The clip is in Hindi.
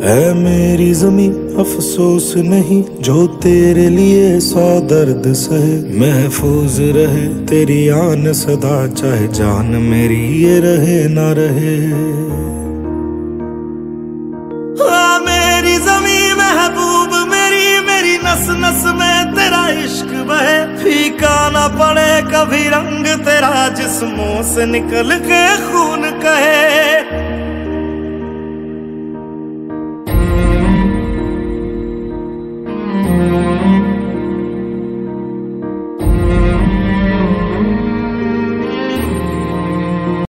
है मेरी ज़मीं अफसोस नहीं जो तेरे लिए 100 दर्द सहे। महफूज रहे तेरी आन सदा, चाहे जान मेरी ये रहे ना रहे। मेरी ज़मीं महबूब मेरी, मेरी नस नस में तेरा इश्क बहे। फीका ना पड़े कभी रंग तेरा, जिस्मों से निकल के खून कहे।